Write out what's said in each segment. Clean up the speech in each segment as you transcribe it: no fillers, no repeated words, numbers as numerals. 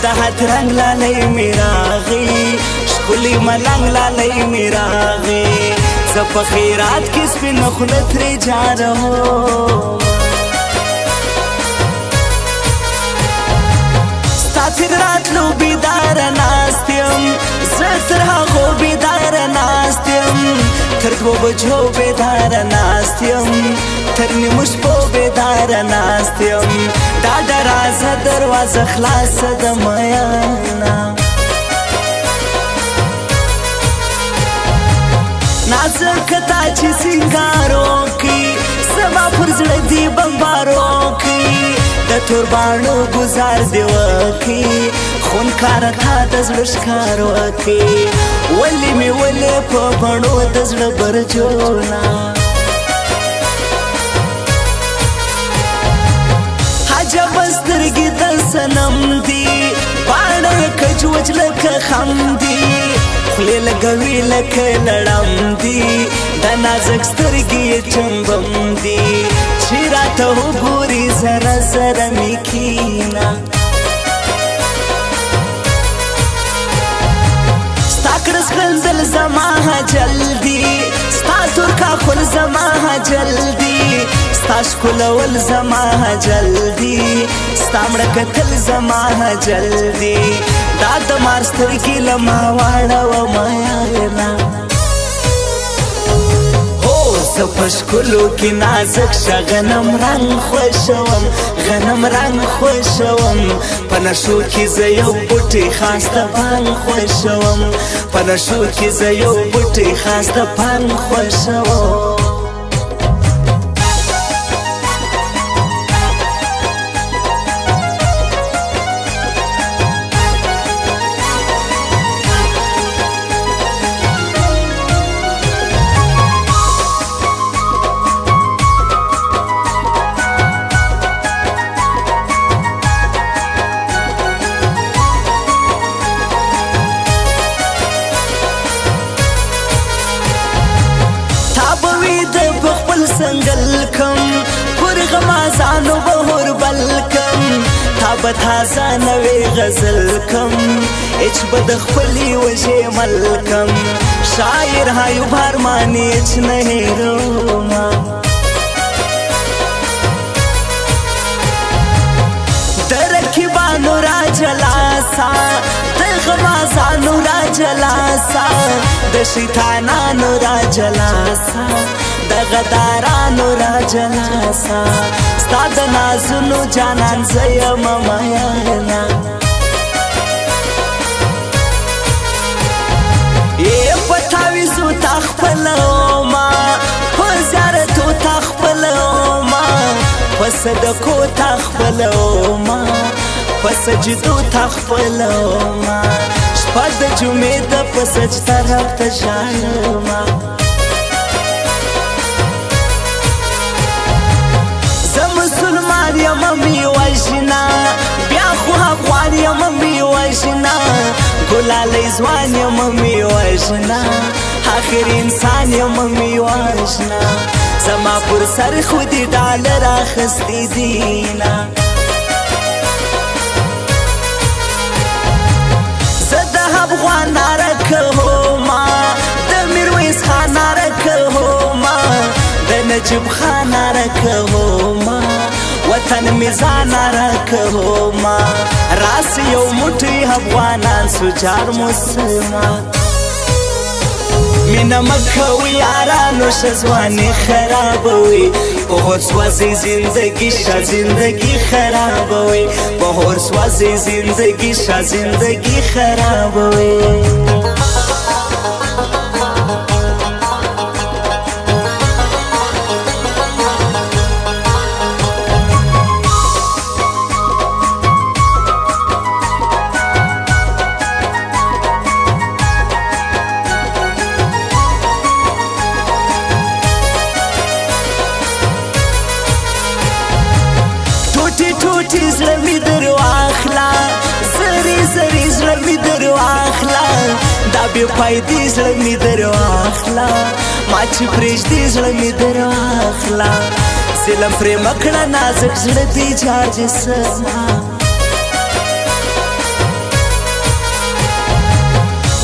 حد رنگ لالی میراغی شکلی ملنگ لالی میراغی زپا خیرات کس پی نخلت ری جارو ستا تر راتلو بیدار ناستیم زتر هاغو بیدار ناستیم تر دو بجو بیدار ناستیم تر نیموش پو بیدار ناستیم دا درازه دروازه خلاص دمیانا نازک تا چی سنگارو کی زما پر زړه دی بمبارو کی د توربانو گزار دی وکی خون کار تا د زړه ښکارو کی ولی می ولی په بڼو د زړه برجونا عجب سترګې د صنم دی باڼه کجوج لکه خم دی خولې لګوي لکه لړم دی د نازک سترګې چمبم دی چې راته وګوري زره زره مې کښېنه ستا کړه ښکنځل زما جلدي ستا تور کاکل زما جلدي ستا ښکلول زما جلدي ستا مړه کتل زما جلدي دا د مار سترګې له ما واړوه یاره زه په ښکلو کې نازک شه غنم رنګ خوښوم غنم رنګ خوښوم په نشو کې زه یو بوټی خاص د بانګ خوښوم په نشو کې زه یو بوټی خاص د بانګ خوښوم سنگل کم پر غمازانو بهور بلکم تا به تازه نوی غزل کم اچ به د خپلې وژې ملکم شاعر هایو بارمانی اچ نه هیروما د رقیبانو را جلاسا د غمازانو را جلاسا د شیطانانو را جلاسا د غدارانو را جلاسا ستا د نازونو جانان زه یم میانا په تاویزو تا خپلوما په زیارتو تا خپلوما په صدقو تا خپلوما په سجدو تا خپلوما شپه د جمعې د په سجده رب ته ژاړمه مسلمان یم می وژنا بیا خو افغان یم می وژنا ګلالی ځوان یم می وژنا آخر انسان یم می وژنا زما پر سر خو دې ډالر اخیستې دینه زه د افغان ناره کوما د میرویس خان ناره کوما د نجیب خان ناره کوما وطن میزان رکوما راس یو موټی افغانان سوچار مسلمان مینا مکوی یارانو شزوانی خرابوی بهور سوازی زندگی شا زندگی خرابوی بهور سوازی زندگی شا زندگی خرابوی ټوټي زړه مې در واخله زري زري زړه مې در واخله دا بې فایدې زړه مې در واخله ما چې پرېږدې زړه مې در واخله ظلم پرې مه کړه نازک زړه دې جارجې سما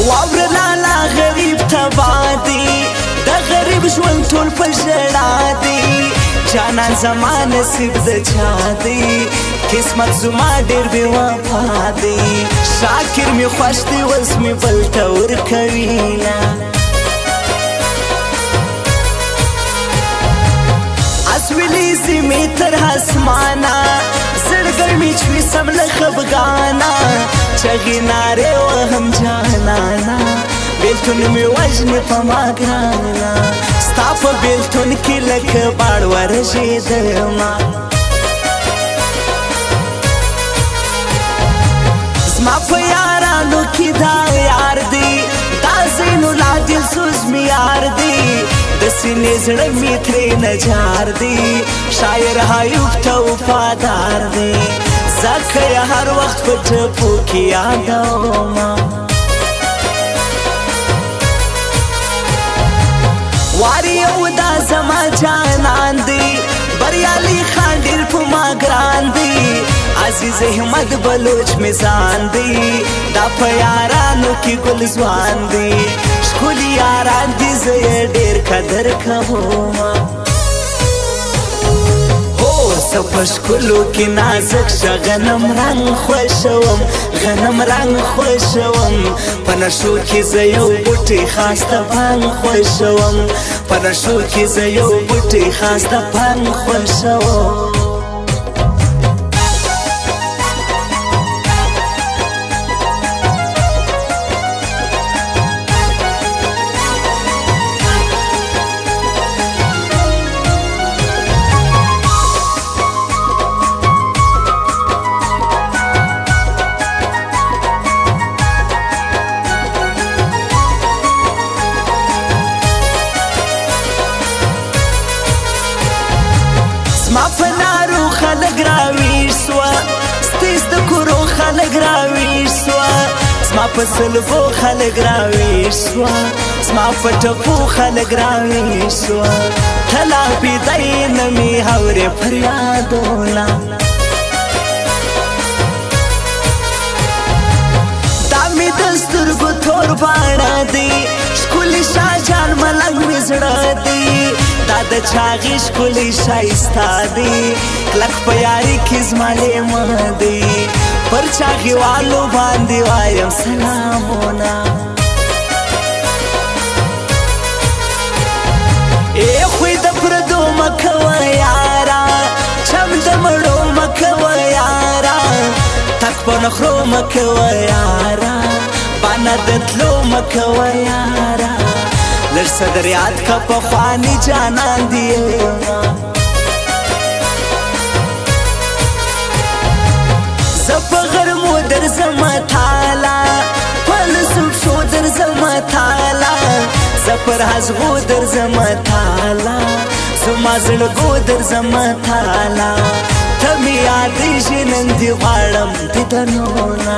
واور لالا غریب تبا دی دا غریب ژوند ټول په ژړا دی جانان زما نصیب د چا دی قسمت زما ډېر بې وفا دی شاکر مې خوښ دی اوس مې بل ته ورکوینه اسویلی زمې تر اسمانه زړګی مې چوي سم له خفګانه چغې نارې وهم جانانه بیلتون مې وژنې په ما ګرانه ستا په بیلتون کې لکه باړ ورژېدمه زما په یارانو کې دا یار دی دا زین الله دلسوز مې یار دی د سینې زړه مې ترې نه جار دی شاعر ایوب ته وفادار دی ځکه یې هر وخت په ټپو کې یادومه واری یو دا زما جانان دی بریالي خان ډېر په ما ګران دی عزیز احمد بلوچ مې ځان دی دا په یارانو کې ګل ځوان دی ښکلي یاران دي زه یې ډېر قدر کومه زه په ښکلو کې نازک شه غنم رنګ خوښوم غنم رنګ خوښوم په نشو کې زه یو بوټی خاص د بنګ خوښوم په نشو کې زه یو بوټی خاص د بنګ خوښوم زما په نارو خلک راویښ سوه ستیز د کورو خلک راویښ سوه زما په سلګو خلک راویښ سوه زما په ټپو خلک راویښ سوه ته لا بیدی نه مې اورې فریادونه دا مې د سترګو تور باڼه دی ښکلي شاهجان ملنګ مې زړه دی دا د چاغې ښکلي ښایسته دی کلک په یاري کې زما لیمه دی پر چاغېوالو باندې وایم سلامونه ای خوی د پردو مه کوه یاره چم د مړو مه کوه یاره تک په نخرو مه کوه یاره بانه د تلو مه کوه یاره لږ څه در یاد که پخواني جانان دی زه په غرمو درځمه تاله په لسو پښو درځمه تاله زه پر هزغو درځمه تاله زما زړګو درځمه تاله ته مې یادېږي نن دې غواړم دیدنونه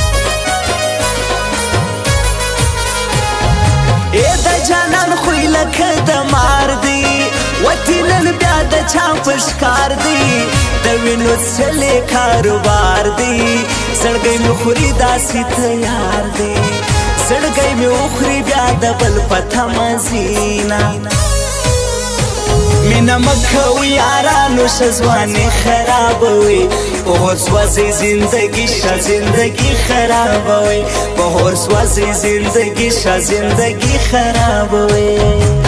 ای د جانان خوی لکه د مار دی وتی نن بیا د چا په ښکار دی د وینو څلی کاروبار دی زړګی مې خوري داسې تیار دی زړګی مې وخوري بیا د بل په تمه ځینه مینه مه کوئ یارانو ښه ځواني خرابوئ په هور سوځئ زندګي ښه زندګي خرابوئ په هور سوځئ زندګي ښه زندګي خرابوئ